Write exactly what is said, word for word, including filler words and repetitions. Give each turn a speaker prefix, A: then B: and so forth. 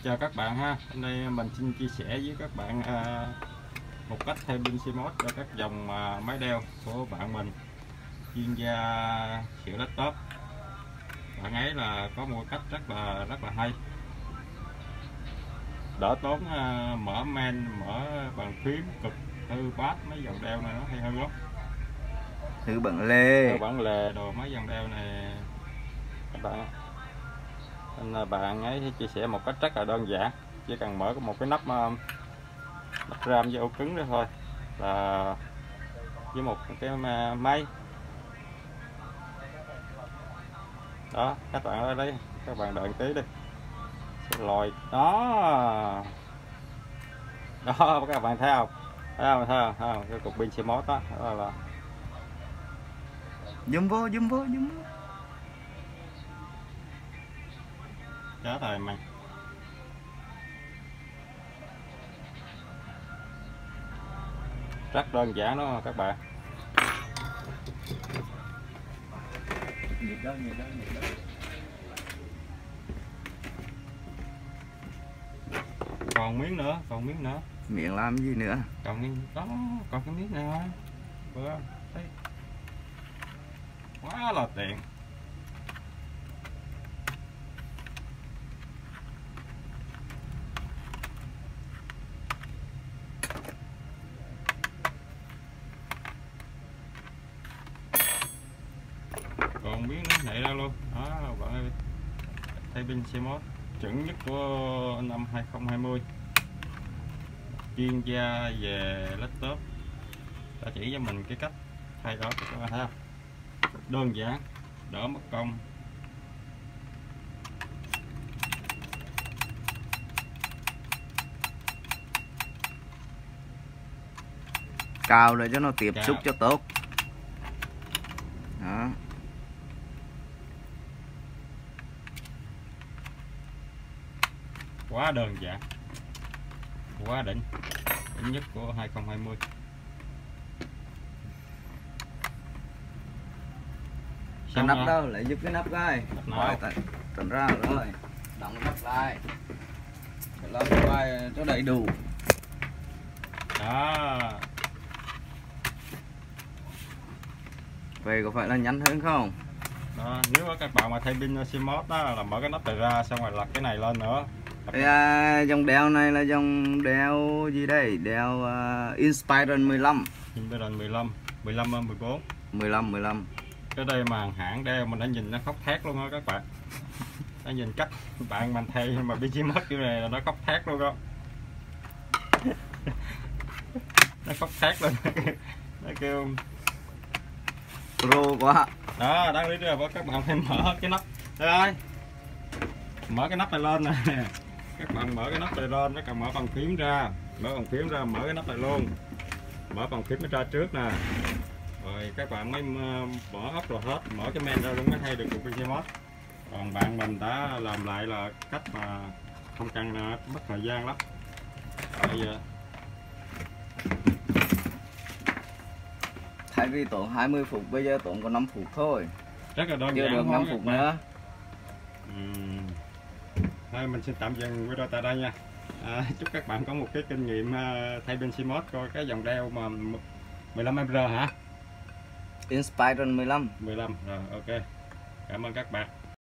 A: chào các bạn ha. Hôm nay mình xin chia sẻ với các bạn à, một cách thay pin xê em o ét cho các dòng à, máy đeo của bạn mình, chuyên gia sửa laptop. Bạn ấy là có một cách rất là rất là hay, đỡ tốn à, mở main, mở bàn phím, cực, thư bát, mấy dòng đeo này nó hay hơn lắm.
B: Thứ bận lê,
A: Thư bản lề đồ mấy dòng đeo này các bạn. Nên là bạn ấy chia sẻ một cách rất là đơn giản, chỉ cần mở một cái nắp uh, nắp RAM với ổ cứng đó thôi, là với một cái máy đó. Các bạn ở đấy, các bạn đợi một tí đi, sẽ lòi đó đó các bạn thấy không, thấy không, thấy không, thấy không? Cái cục pin xê em o ét đó, đó là
B: zoom vô, zoom vô, zoom vô.
A: chết rồi mày. Rất đơn giản đó các bạn.
B: Nhiệt đó, nhiệt đó, nhiệt đó.
A: Còn miếng nữa, còn miếng nữa.
B: Miệng làm gì nữa?
A: Còn miếng đó, còn cái miếng này thôi. Vừa thấy quá là tiện. Còn miếng nó nhảy ra luôn đó bạn ơi. Thay pin xê em o ét chuẩn nhất của năm hai không hai không, chuyên gia về laptop đã chỉ cho mình cái cách thay đó, các bạn thấy không? Đơn giản, đỡ mất công.
B: Cào để cho nó tiếp
A: Cào.
B: xúc cho tốt đó.
A: Quá đơn giản, quá đỉnh, đỉnh nhất của hai không hai không.
B: Cái nắp đâu, lại giúp cái nắp coi. Rồi, tận ra rồi, đóng nắp lại, làm vai cho đầy đủ
A: đó.
B: Vậy có phải là nhanh hơn không?
A: Đó, nếu các bạn mà thay pin xê em o ét đó là mở cái nắp này ra, xong rồi lật cái này lên nữa.
B: À, dòng đeo này là dòng đeo gì đây? Đeo uh, Inspiron mười lăm.
A: Inspiron mười lăm, mười lăm mười bốn.
B: mười lăm mười lăm.
A: Cái đây mà hãng đeo mình đã nhìn nó khóc thét luôn đó các bạn. Đã nhìn cách bạn mình thay mà pin xê em o ét kiểu này là nó khóc thét luôn đó. Nó khóc thét luôn. Nó kêu
B: Pro quá.
A: đó, đáng lý ra các bạn phải mở cái nắp đây ơi, mở cái nắp này lên nè. Các bạn mở cái nắp này lên, các bạn mở bàn phím ra, mở bàn phím ra, mở cái nắp này luôn, mở bàn phím ra trước nè, rồi các bạn mới mở ốc rồi hết, mở cái men ra luôn mới thay được cục pin xê em o ét. Còn bạn mình đã làm lại là cách mà không cần mất thời gian lắm. Bây giờ
B: Thay vì tốn hai mươi phút, bây giờ tốn có năm phút thôi.
A: rất là đơn
B: Chưa
A: giản
B: được năm phút nữa.
A: Uhm. Thôi mình xin tạm dừng video tại đây nha. À, chúc các bạn có một cái kinh nghiệm uh, thay pin xê em o ét coi cái dòng đeo mà mười lăm am hả?
B: Inspiron mười lăm.
A: mười lăm rồi, ok. Cảm ơn các bạn.